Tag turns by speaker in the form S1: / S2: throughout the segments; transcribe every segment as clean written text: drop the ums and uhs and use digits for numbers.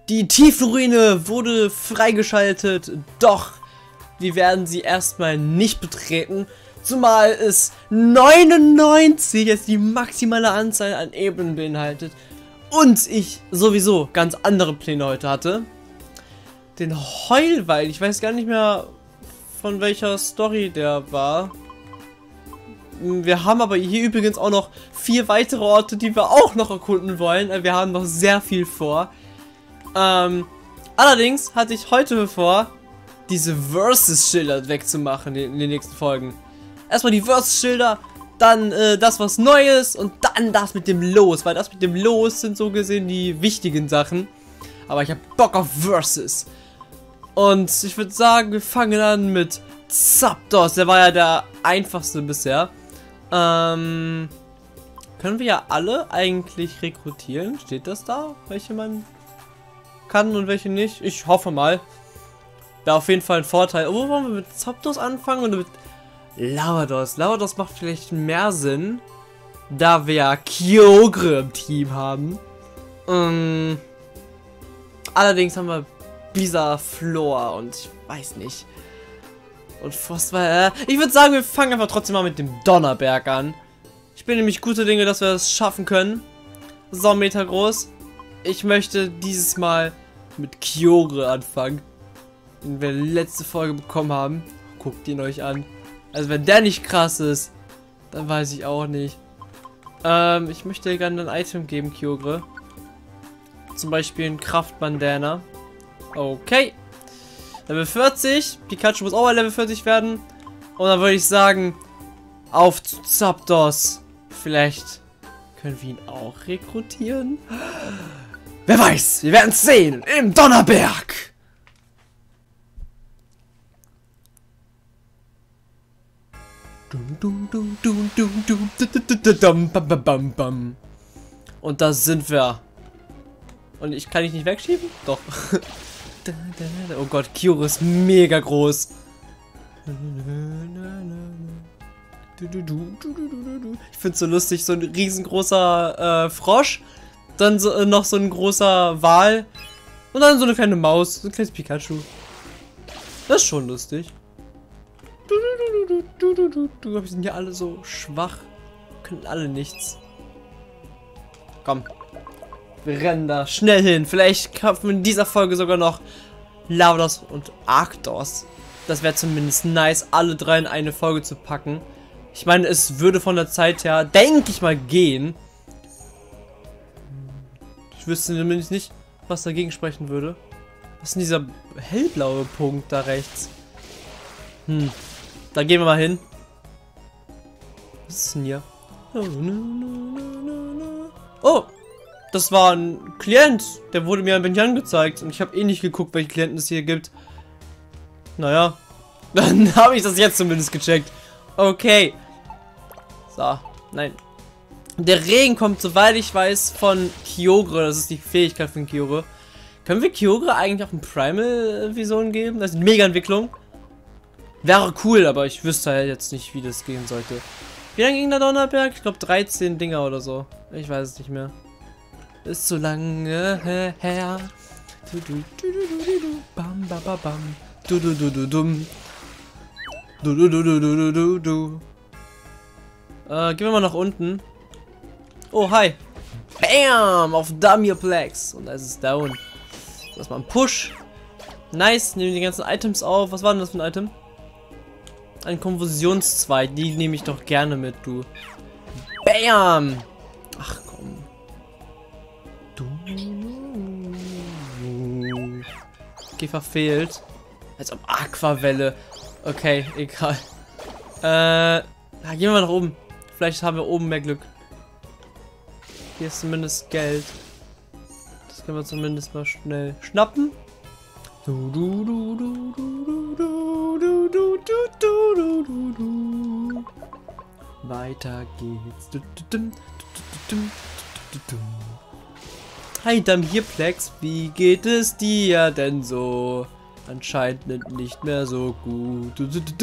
S1: Die Tiefenruine wurde freigeschaltet, doch wir werden sie erstmal nicht betreten, zumal es 99 jetzt die maximale Anzahl an Ebenen beinhaltet und ich sowieso ganz andere Pläne heute hatte. Den Heulwald, ich weiß gar nicht mehr von welcher Story der war. Wir haben aber hier übrigens auch noch 4 weitere Orte, die wir auch noch erkunden wollen. Wir haben noch sehr viel vor. Allerdings hatte ich heute vor, diese Versus-Schilder wegzumachen in den nächsten Folgen. Erstmal die Versus-Schilder, dann das was Neues und dann das mit dem Los, weil das mit dem Los sind so gesehen die wichtigen Sachen. Aber ich habe Bock auf Versus. Und ich würde sagen, wir fangen an mit Zapdos. Der war ja der einfachste bisher. Können wir ja alle eigentlich rekrutieren? Steht das da? Welche man kann und welche nicht? Ich hoffe mal. Wäre auf jeden Fall ein Vorteil. Wo wollen wir mit Zapdos anfangen und mit Lavados? Lavados macht vielleicht mehr Sinn, da wir ja Kyogre im Team haben. Allerdings haben wir Bisaflor und ich weiß nicht. Und Frostwald. Ich würde sagen, wir fangen einfach trotzdem mal mit dem Donnerberg an. Ich bin nämlich gute Dinge, dass wir das schaffen können. So, Meter groß. Ich möchte dieses Mal mit Kyogre anfangen, den wir letzte Folge bekommen haben. Guckt ihn euch an. Also wenn der nicht krass ist, dann weiß ich auch nicht. Ich möchte dir gerne ein Item geben, Kyogre. Zum Beispiel ein Kraftbandana. Okay. Level 40. Pikachu muss auch mal Level 40 werden. Und dann würde ich sagen, auf zu Zapdos. Vielleicht können wir ihn auch rekrutieren. Wer weiß, wir werden es sehen im Donnerberg. Und da sind wir. Und ich kann dich nicht wegschieben? Doch. Oh Gott, Kyogre ist mega groß. Ich finde es so lustig, so ein riesengroßer Frosch, dann so, noch so ein großer Wal und dann so eine kleine Maus, so ein kleines Pikachu. Das ist schon lustig. Wir sind ja alle so schwach, können alle nichts. Komm. Wir rennen da schnell hin. Vielleicht schaffen wir in dieser Folge sogar noch Lavados und Arctos. Das wäre zumindest nice, alle 3 in eine Folge zu packen. Ich meine, es würde von der Zeit her, denke ich mal, gehen. Ich wüsste zumindest nicht, was dagegen sprechen würde. Was ist denn dieser hellblaue Punkt da rechts? Da gehen wir mal hin. Was ist denn hier? Oh! Das war ein Klient, der wurde mir ein wenig angezeigt und ich habe eh nicht geguckt, welche Klienten es hier gibt. Naja, dann habe ich das jetzt zumindest gecheckt. Okay. So, nein. Der Regen kommt, soweit ich weiß, von Kyogre. Das ist die Fähigkeit von Kyogre. Können wir Kyogre eigentlich auch eine Primal-Vision geben? Das ist eine Mega-Entwicklung. Wäre cool, aber ich wüsste halt jetzt nicht, wie das gehen sollte. Wie lange ging der Donnerberg? Ich glaube 13 Dinger oder so. Ich weiß es nicht mehr. Ist so lange her. Bam, bam, bam, bam. Du, du, du, du, dum. Du, du, du, du, du, du, du. Gehen wir mal nach unten. Oh, hi. Bam! Auf Damioplex. Und da ist es down. Das war ein Push. Nice. Nehmen die ganzen Items auf. Was war denn das für ein Item? Ein Konfusionszweig. Die nehme ich doch gerne mit, du. Bam! Ach komm. Okay, verfehlt. Als ob Aquavelle. Okay, egal. Gehen wir mal nach oben. Vielleicht haben wir oben mehr Glück. Hier ist zumindest Geld. Das können wir zumindest mal schnell schnappen. Weiter geht's. Hi Damioplex, wie geht es dir denn so? Anscheinend nicht mehr so gut.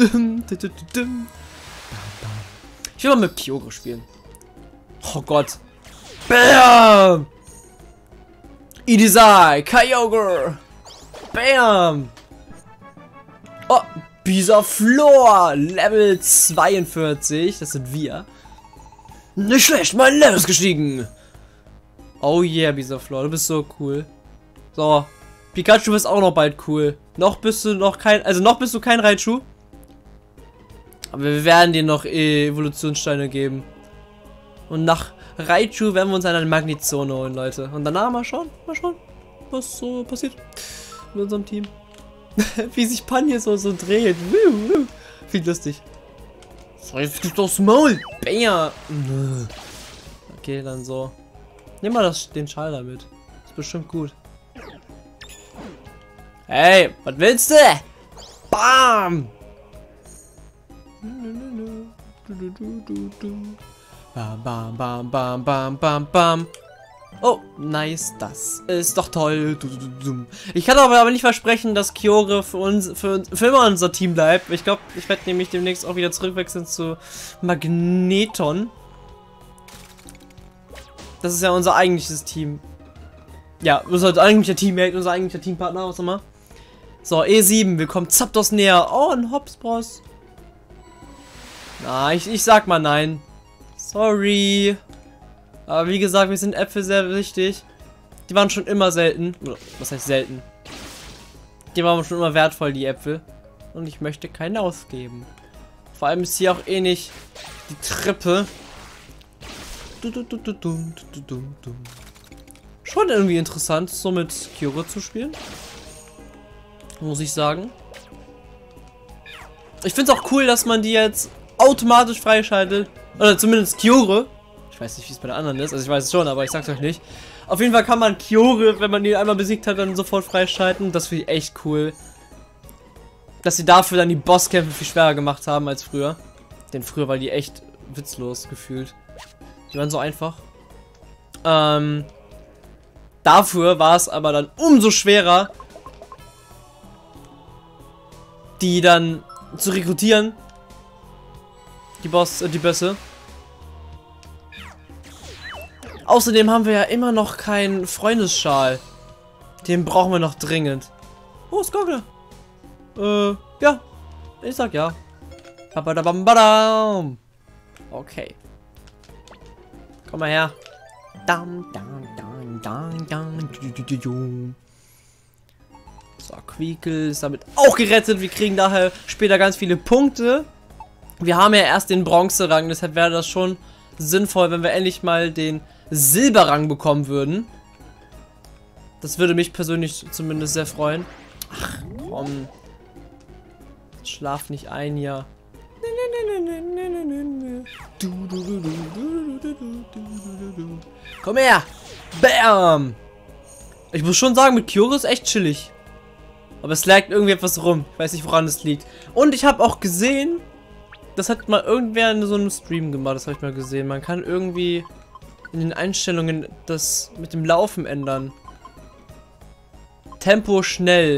S1: Ich will mal mit Kyogre spielen. Oh Gott. Bam! Idisai, Kyogre. Bam. Oh, Bisaflor, Level 42. Das sind wir. Nicht schlecht, mein Level ist gestiegen. Oh yeah, Bisaflor, du bist so cool. So, Pikachu ist auch noch bald cool. Noch bist du kein Raichu. Aber wir werden dir noch Evolutionssteine geben. Und nach Raichu werden wir uns eine Magnetzone holen, Leute. Und danach mal schauen, was so passiert mit unserem Team. Wie sich Pan hier so dreht. Viel lustig. So, jetzt gibt's aufs Maul. Bam. Okay, dann so. Nimm mal den Schal damit. Ist bestimmt gut. Hey, was willst du? Bam! Bam, bam, bam, bam, bam, bam, bam. Oh, nice, das ist doch toll. Ich kann aber nicht versprechen, dass Kyogre für immer unser Team bleibt. Ich glaube, ich werde nämlich demnächst auch wieder zurückwechseln zu Magneton. Das ist ja unser eigentliches Team. Ja, unser eigentlicher Teammate, unser eigentlicher Teampartner, was auch immer. So, E7, wir kommen Zapdos näher. Oh, ein Hopsbross. Na, ich sag mal nein. Sorry. Aber wie gesagt, wir sind Äpfel sehr wichtig. Die waren schon immer selten. Oder, was heißt selten? Die waren schon immer wertvoll, die Äpfel. Und ich möchte keine ausgeben. Vor allem ist hier auch eh nicht die Treppe. Schon irgendwie interessant, so mit Kyogre zu spielen. Muss ich sagen. Ich finde es auch cool, dass man die jetzt automatisch freischaltet. Oder zumindest Kyogre. Ich weiß nicht, wie es bei den anderen ist. Also ich weiß es schon, aber ich sag's euch nicht. Auf jeden Fall kann man Kyogre, wenn man ihn einmal besiegt hat, dann sofort freischalten. Das finde ich echt cool. Dass sie dafür dann die Bosskämpfe viel schwerer gemacht haben als früher. Denn früher war die echt witzlos gefühlt. Die waren so einfach. Dafür war es aber dann umso schwerer, die dann zu rekrutieren. Die Bösse. Außerdem haben wir ja immer noch keinen Freundesschal. Den brauchen wir noch dringend. Oh, Skoggle. Ja. Ich sag ja. Okay. Komm mal her. So, Quiekel ist damit auch gerettet. Wir kriegen daher später ganz viele Punkte. Wir haben ja erst den Bronzerang, deshalb wäre das schon sinnvoll, wenn wir endlich mal den Silberrang bekommen würden. Das würde mich persönlich zumindest sehr freuen. Ach, komm. Schlaf nicht ein hier. Komm her! Bam! Ich muss schon sagen, mit Kyogre ist echt chillig. Aber es lag irgendwie etwas rum. Ich weiß nicht, woran es liegt. Und ich habe auch gesehen, das hat mal irgendwer in so einem Stream gemacht. Das habe ich mal gesehen. Man kann irgendwie in den Einstellungen das mit dem Laufen ändern. Tempo schnell.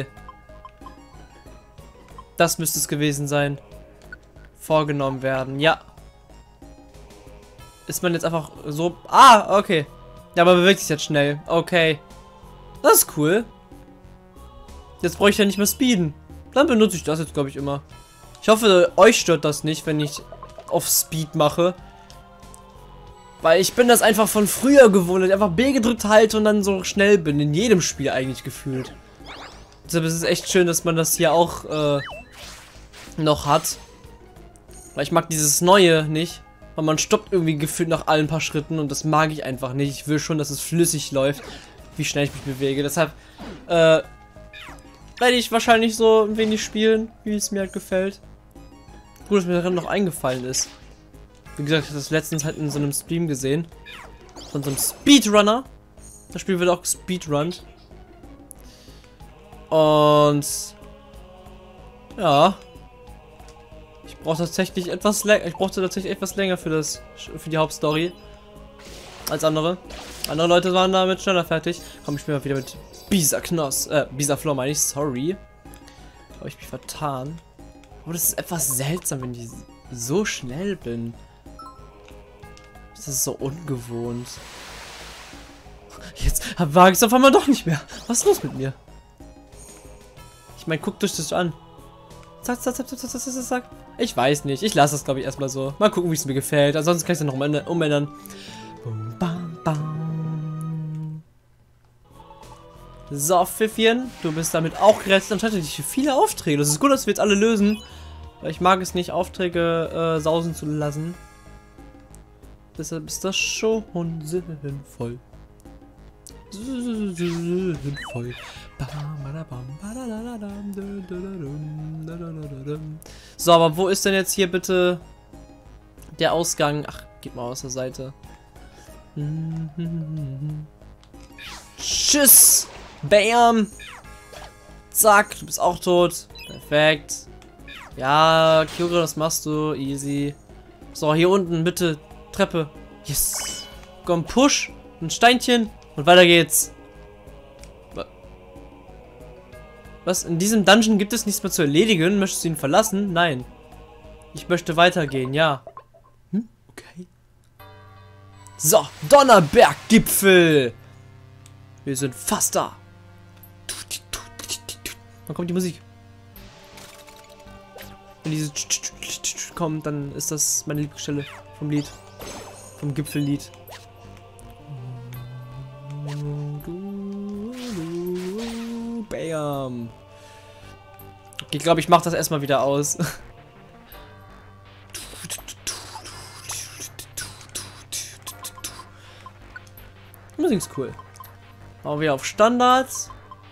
S1: Das müsste es gewesen sein. Vorgenommen werden. Ja. Ist man jetzt einfach so... Ah, okay. Ja, aber bewegt sich jetzt schnell. Okay. Das ist cool. Jetzt brauche ich ja nicht mehr speeden. Dann benutze ich das jetzt, glaube ich, immer. Ich hoffe, euch stört das nicht, wenn ich auf Speed mache. Weil ich bin das einfach von früher gewohnt, dass ich einfach B gedrückt halte und dann so schnell bin. In jedem Spiel eigentlich gefühlt. Deshalb ist es echt schön, dass man das hier auch noch hat. Weil ich mag dieses Neue nicht. Weil man stoppt irgendwie gefühlt nach allen paar Schritten und das mag ich einfach nicht. Ich will schon, dass es flüssig läuft, wie schnell ich mich bewege. Deshalb werde ich wahrscheinlich so ein wenig spielen, wie es mir halt gefällt. Gut, dass mir darin noch eingefallen ist. Wie gesagt, ich habe das letztens halt in so einem Stream gesehen. Von so einem Speedrunner. Das Spiel wird auch gespeedrunnt. Und ja. Ich brauchte tatsächlich etwas länger für die Hauptstory als andere. Andere Leute waren damit schneller fertig. Komm, ich spiele mal wieder mit Bisaflor meine ich, sorry. Habe ich mich vertan. Aber das ist etwas seltsam, wenn ich so schnell bin. Das ist so ungewohnt. wage es auf einmal doch nicht mehr. Was ist los mit mir? Ich meine, guckt euch das an. Zack, zack, zack, zack, zack, zack, zack. Ich weiß nicht. Ich lasse das, glaube ich, erstmal so. Mal gucken, wie es mir gefällt. Ansonsten kann ich es dann noch umändern. Bam, bam. So, Pfiffchen. Du bist damit auch gerettet. Anscheinend hatte ich viele Aufträge. Das ist gut, dass wir jetzt alle lösen. Weil ich mag es nicht, Aufträge sausen zu lassen. Deshalb ist das schon sinnvoll. Sinnvoll. So, aber wo ist denn jetzt hier bitte der Ausgang? Ach, gib mal aus der Seite. Tschüss! Bam! Zack, du bist auch tot. Perfekt. Ja, Kyogre, das machst du. Easy. So, hier unten, bitte. Treppe. Yes. Komm, Push. Ein Steinchen. Und weiter geht's. Was? In diesem Dungeon gibt es nichts mehr zu erledigen? Möchtest du ihn verlassen? Nein. Ich möchte weitergehen, ja. Okay. So, Donnerberggipfel. Wir sind fast da. Wann kommt die Musik? Wenn diese kommt, dann ist das meine Lieblingsstelle vom Lied. Vom Gipfellied. Bam. Ich glaube, ich mache das erstmal wieder aus. Musik ist cool. Machen wir auf Standards.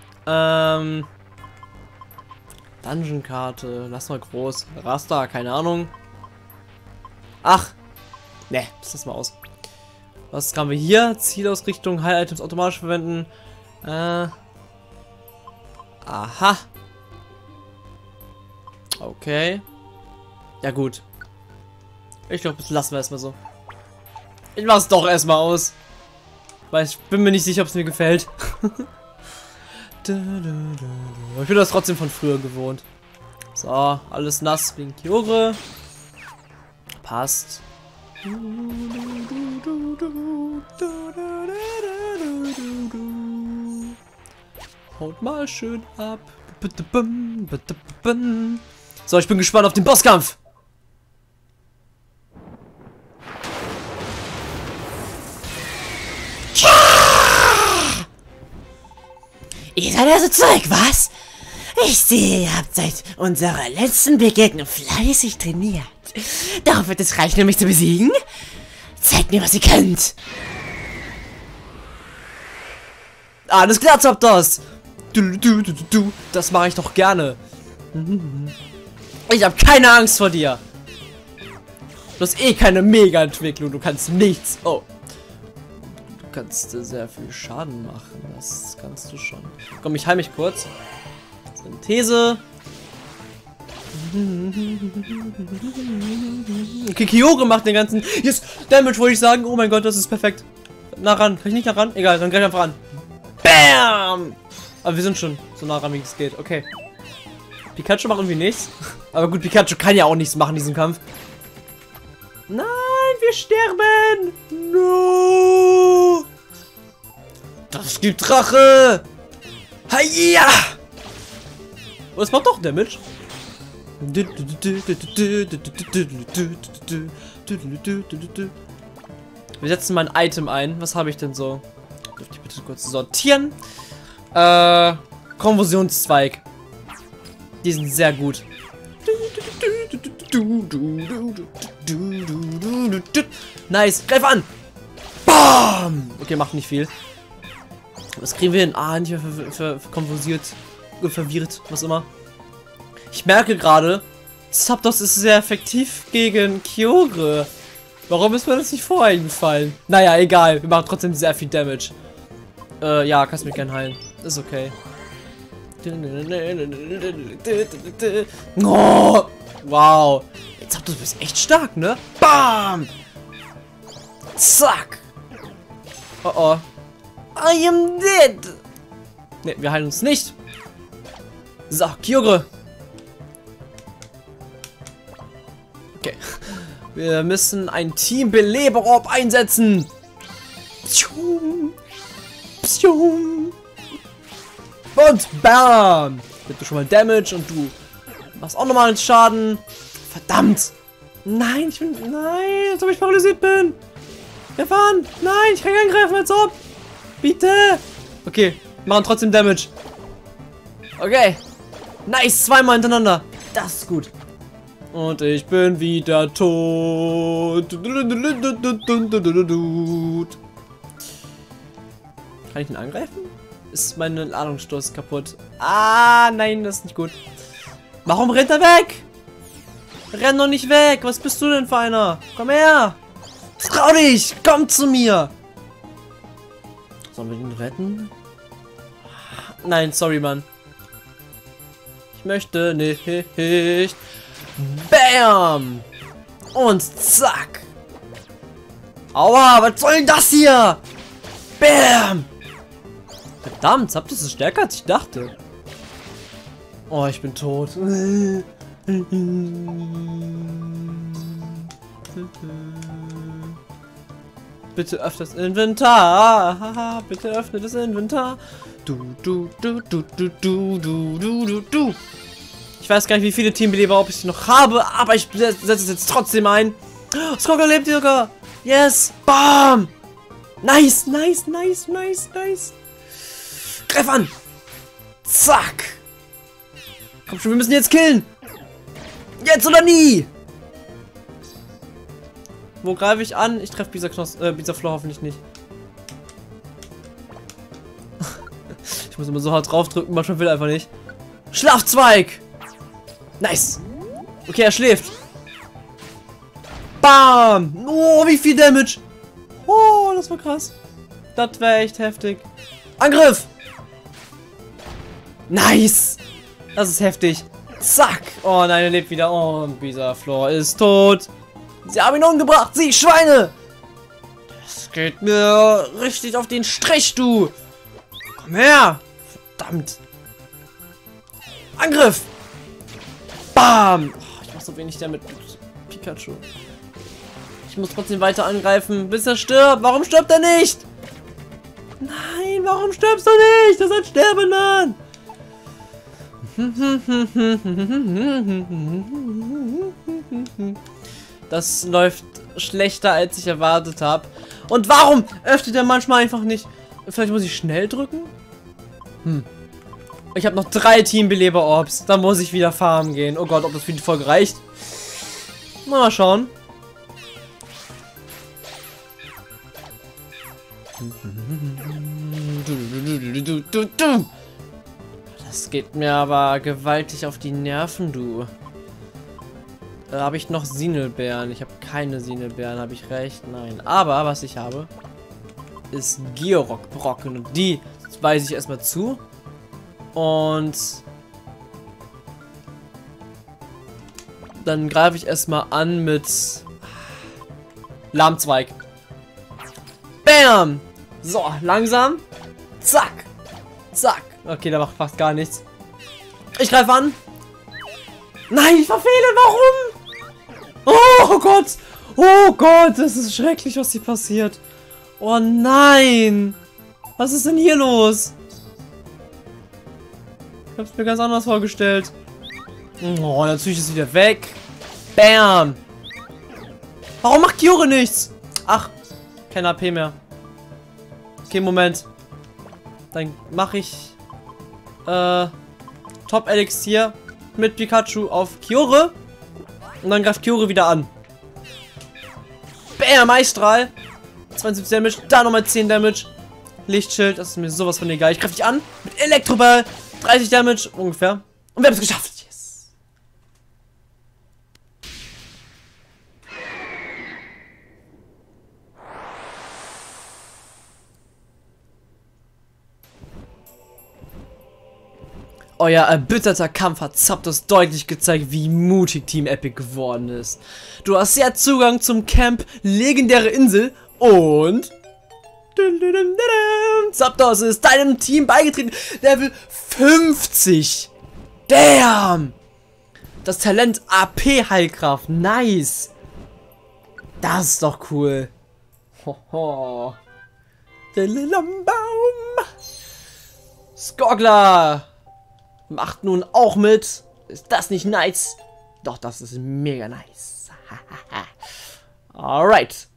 S1: Dungeon-Karte. Lass mal groß. Raster, keine Ahnung. Ach. Ne, lass mal aus. Was haben wir hier? Zielausrichtung, Heil-Items automatisch verwenden. Aha. Okay. Ja gut. Ich glaube, das lassen wir erstmal so. Ich mach's doch erstmal aus. Weil ich bin mir nicht sicher, ob es mir gefällt. Ich bin das trotzdem von früher gewohnt. So, alles nass wegen Kyogre. Passt. Haut mal schön ab. So, ich bin gespannt auf den Bosskampf.
S2: Ihr seid also zurück, was? Ich sehe, ihr habt seit unserer letzten Begegnung fleißig trainiert. Darauf wird es reichen, um mich zu besiegen? Zeigt mir, was ihr könnt.
S1: Alles klar, Zapdos. Das mache ich doch gerne. Ich habe keine Angst vor dir. Du hast eh keine Mega-Entwicklung. Du kannst nichts. Oh. Du kannst sehr viel Schaden machen. Das kannst du schon. Komm, ich heile mich kurz. Synthese. Okay, Kyogre macht den ganzen... Yes, Damage wollte ich sagen. Oh mein Gott, das ist perfekt. Nah ran. Kann ich nicht nah ran? Egal, dann gleich einfach an. Bam! Aber wir sind schon so nah ran, wie es geht. Okay. Pikachu macht irgendwie nichts. Aber gut, Pikachu kann ja auch nichts machen in diesem Kampf. Nein, wir sterben! No! Das gibt Rache! Hiya! Oh, das macht doch Damage. Wir setzen mal ein Item ein. Was habe ich denn so? Dürfte ich bitte kurz sortieren? Konversionszweig. Die sind sehr gut. Nice. Greif an. Bam. Okay, macht nicht viel. Was kriegen wir hin? Ah, nicht mehr verwirrt, was immer. Ich merke gerade, Zapdos ist sehr effektiv gegen Kyogre. Warum ist mir das nicht vorher eingefallen? Naja, egal. Wir machen trotzdem sehr viel Damage. Ja, kannst mich gern heilen. Ist okay. Oh, wow. Zapdos, du bist echt stark, ne? Bam! Zack! Oh oh. I am dead! Ne, wir heilen uns nicht. So, Kyogre. Okay. Wir müssen ein Team-Beleber-Orb einsetzen. Psium. Und bam! Gibt du schon mal Damage und du machst auch nochmal einen Schaden. Verdammt! Nein, nein, als ob ich paralysiert bin. Stefan! Nein, ich kann nicht angreifen, als ob! Bitte! Okay, machen trotzdem Damage. Okay. Nice, zweimal hintereinander. Das ist gut. Und ich bin wieder tot. Kann ich ihn angreifen? Ist meine Ladungsstoß kaputt? Ah, nein, das ist nicht gut. Warum rennt er weg? Renn doch nicht weg. Was bist du denn für einer? Komm her. Trau dich. Komm zu mir. Sollen wir ihn retten? Nein, sorry, Mann. Ich möchte nicht. Bam. Und zack. Aua, was soll denn das hier? Bam. Verdammt, Zapdos ist stärker als ich dachte. Oh, ich bin tot. Bitte öffne das Inventar. Bitte öffne das Inventar. Ich weiß gar nicht, wie viele Teambeleber ob ich noch habe, aber ich setze es jetzt trotzdem ein. Skorka lebt sogar. Yes. Bam. Nice, nice, nice, nice, nice. Greif an. Zack. Komm schon, wir müssen jetzt killen. Jetzt oder nie. Wo greife ich an? Ich treffe Bisaflor hoffentlich nicht. Ich muss immer so hart draufdrücken, manchmal will er einfach nicht. Schlafzweig. Nice. Okay, er schläft. Bam. Oh, wie viel Damage. Oh, das war krass. Das wäre echt heftig. Angriff. Nice. Das ist heftig. Zack. Oh nein, er lebt wieder. Oh, und Bisaflor ist tot. Sie haben ihn umgebracht. Sie Schweine. Das geht mir richtig auf den Strich, du. Komm her. Verdammt. Angriff. Bam. Oh, ich mach so wenig damit mit Pikachu. Ich muss trotzdem weiter angreifen, bis er stirbt. Warum stirbt er nicht? Nein, warum stirbst du nicht? Das ist ein Sterbemann. Das läuft schlechter, als ich erwartet habe. Und warum öffnet er manchmal einfach nicht? Vielleicht muss ich schnell drücken? Ich habe noch 3 Teambeleber-Orbs. Da muss ich wieder farmen gehen. Oh Gott, ob das für die Folge reicht. Mal schauen. Das geht mir aber gewaltig auf die Nerven, du. Habe ich noch Sinelbeeren? Ich habe keine Sinelbeeren, habe ich recht? Nein. Aber was ich habe, ist Georock-Brocken. Und die weise ich erstmal zu. Und dann greife ich erstmal an mit Lahmzweig. Bam! So, langsam. Zack. Zack. Okay, der macht fast gar nichts. Ich greife an. Nein, ich verfehle. Warum? Oh Gott. Oh Gott, das ist schrecklich, was hier passiert. Oh nein. Was ist denn hier los? Ich hab's mir ganz anders vorgestellt. Oh, natürlich ist es wieder weg. Bam. Warum macht Kyore nichts? Ach, kein AP mehr. Okay, Moment. Dann mache ich Top Elixier mit Pikachu auf Kyore. Und dann greift Kyore wieder an. Bam, Eisstrahl. 72 Damage, da nochmal 10 Damage. Lichtschild, das ist mir sowas von egal. Ich greife dich an mit Elektroball. 30 Damage ungefähr. Und wir haben es geschafft. Yes. Euer erbitterter Kampf hat Zapdos deutlich gezeigt, wie mutig Team Epic geworden ist. Du hast jetzt Zugang zum Camp Legendäre Insel und Zapdos ist deinem Team beigetreten. Level 50. Damn. Das Talent AP Heilkraft. Nice. Das ist doch cool. Hoho. Baum. Skogler macht nun auch mit. Ist das nicht nice? Doch, das ist mega nice. Alright.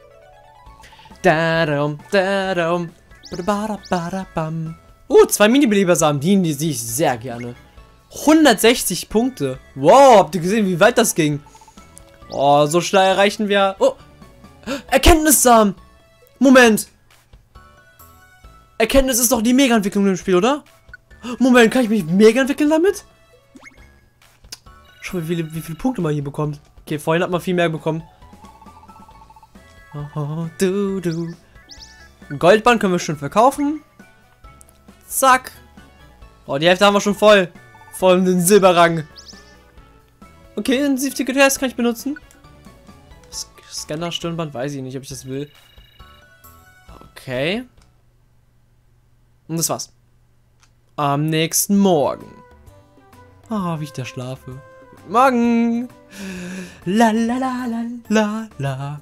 S1: Zwei Mini-Beleber-Samen, die sehe ich sehr gerne. 160 Punkte. Wow, habt ihr gesehen, wie weit das ging? Oh, so schnell erreichen wir... Oh, Erkenntnissamen. Moment. Erkenntnis ist doch die Mega-Entwicklung im Spiel, oder? Moment, kann ich mich mega entwickeln damit? Schau mal, wie viele Punkte man hier bekommt. Okay, vorhin hat man viel mehr bekommen. Oh, Ein Goldband können wir schon verkaufen. Zack. Oh, die Hälfte haben wir schon voll. Vor allem den Silberrang. Okay, Intensivticket kann ich benutzen. Scanner Stirnband, weiß ich nicht, ob ich das will. Okay. Und das war's. Am nächsten Morgen. Ah, wie ich da schlafe. Morgen. La la la la la la.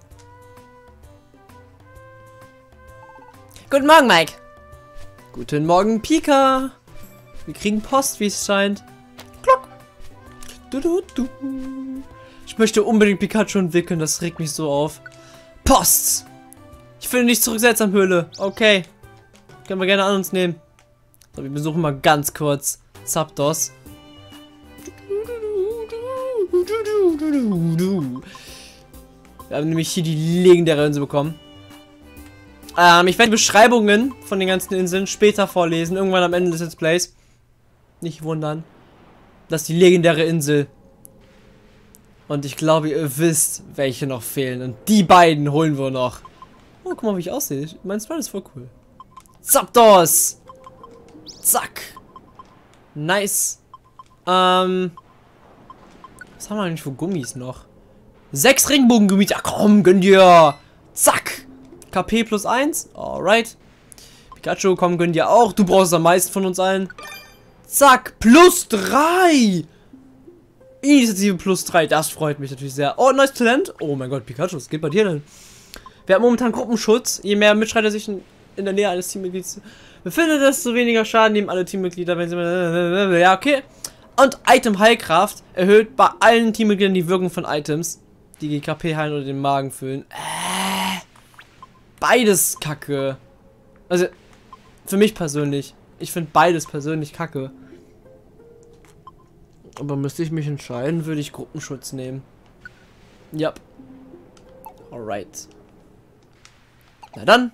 S2: Guten Morgen, Mike.
S1: Guten Morgen, Pika. Wir kriegen Post, wie es scheint. Klock. Du. Ich möchte unbedingt Pikachu entwickeln, das regt mich so auf. Post. Ich finde nicht zurück Seltsamhöhle. Okay. Können wir gerne an uns nehmen. So, wir besuchen mal ganz kurz Zapdos. Wir haben nämlich hier die legendäre Insel bekommen. Ich werde die Beschreibungen von den ganzen Inseln später vorlesen. Irgendwann am Ende des Let's Plays. Nicht wundern. Das ist die legendäre Insel. Und ich glaube, ihr wisst, welche noch fehlen. Und die beiden holen wir noch. Oh, guck mal, wie ich aussehe. Mein Smile ist voll cool. Zapdos! Zack! Nice. Was haben wir eigentlich für Gummis noch? 6 Regenbogengummis. Ja, komm, gönn dir! Zack! KP plus 1. Alright. Pikachu, komm, gönn dir auch. Du brauchst am meisten von uns allen. Zack! Plus 3! Initiative plus 3. Das freut mich natürlich sehr. Oh, neues Talent. Oh mein Gott, Pikachu, was geht bei dir denn? Wir haben momentan Gruppenschutz. Je mehr Mitstreiter sich in der Nähe eines Teammitglieds befindet, desto weniger Schaden nehmen alle Teammitglieder, wenn sie... Ja, okay. Und Item Heilkraft erhöht bei allen Teammitgliedern die Wirkung von Items, die die KP heilen oder den Magen füllen. Beides kacke. Also, für mich persönlich. Ich finde beides persönlich kacke. Aber müsste ich mich entscheiden, würde ich Gruppenschutz nehmen. Ja. Alright. Na dann.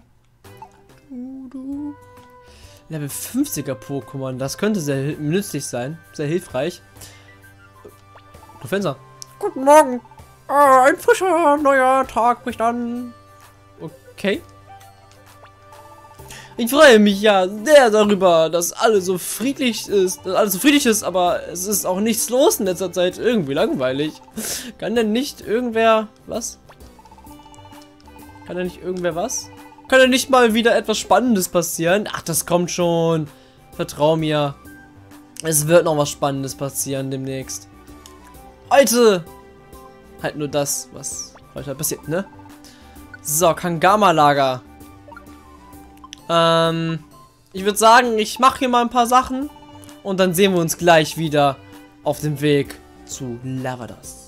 S1: Level 50er Pokémon. Das könnte sehr nützlich sein. Sehr hilfreich. Du Fenster. Guten Morgen. Ein frischer, neuer Tag bricht an. Okay. Ich freue mich ja sehr darüber, dass alles so friedlich ist, aber es ist auch nichts los in letzter Zeit. Irgendwie langweilig. Kann denn nicht irgendwer was? Kann denn nicht irgendwer was? Kann denn nicht mal wieder etwas Spannendes passieren? Ach, das kommt schon. Vertrau mir. Es wird noch was Spannendes passieren demnächst. Heute halt nur das, was heute passiert, ne? So, Kangama-Lager. Ich würde sagen, ich mache hier mal ein paar Sachen und dann sehen wir uns gleich wieder auf dem Weg zu Lavados.